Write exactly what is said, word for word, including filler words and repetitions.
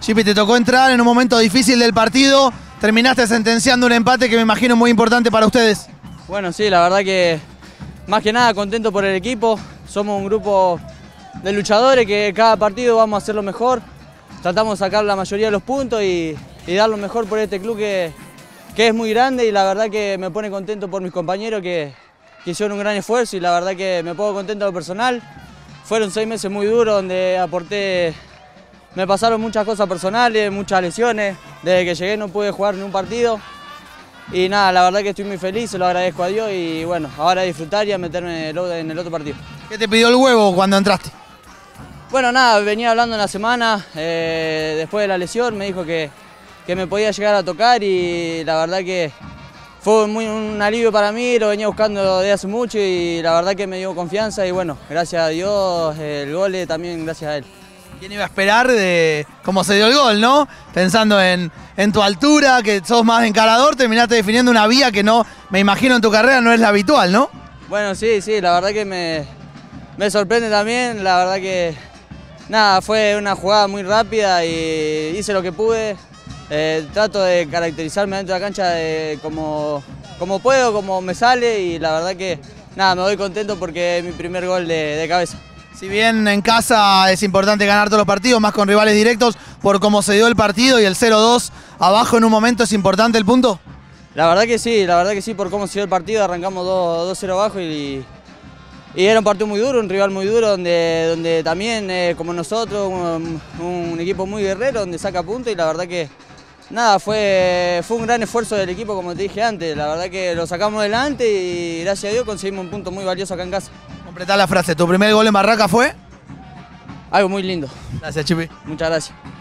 Chipi, te tocó entrar en un momento difícil del partido, terminaste sentenciando un empate que me imagino muy importante para ustedes. Bueno, sí, la verdad que más que nada contento por el equipo. Somos un grupo de luchadores que cada partido vamos a hacer lo mejor. Tratamos de sacar la mayoría de los puntos y, y dar lo mejor por este club que, que es muy grande, y la verdad que me pone contento por mis compañeros que, que hicieron un gran esfuerzo, y la verdad que me pongo contento a lo personal. Fueron seis meses muy duros donde aporté, me pasaron muchas cosas personales, muchas lesiones. Desde que llegué no pude jugar ni un partido. Y nada, la verdad que estoy muy feliz, se lo agradezco a Dios, y bueno, ahora a disfrutar y a meterme en el otro partido. ¿Qué te pidió el huevo cuando entraste? Bueno, nada, venía hablando en la semana, eh, después de la lesión, me dijo que, que me podía llegar a tocar, y la verdad que fue muy, un alivio para mí, lo venía buscando desde hace mucho, y la verdad que me dio confianza, y bueno, gracias a Dios, el gol también gracias a él. ¿Quién iba a esperar de cómo se dio el gol, no? Pensando en, en tu altura, que sos más encarador, terminaste definiendo una vía que no, me imagino en tu carrera no es la habitual, ¿no? Bueno, sí, sí, la verdad que me, me sorprende también, la verdad que nada, fue una jugada muy rápida y hice lo que pude. Eh, trato de caracterizarme dentro de la cancha de como, como puedo, como me sale, y la verdad que nada, me doy contento porque es mi primer gol de, de cabeza. Si bien en casa es importante ganar todos los partidos, más con rivales directos, por cómo se dio el partido y el cero dos abajo en un momento, ¿es importante el punto? La verdad que sí, la verdad que sí, por cómo se dio el partido, arrancamos dos cero abajo y, y era un partido muy duro, un rival muy duro, donde, donde también, eh, como nosotros, un, un equipo muy guerrero, donde saca puntos, y la verdad que nada, fue, fue un gran esfuerzo del equipo, como te dije antes, la verdad que lo sacamos adelante y gracias a Dios conseguimos un punto muy valioso acá en casa. Completá la frase, ¿tu primer gol en Barraca fue? Algo muy lindo. Gracias, Chipi. Muchas gracias.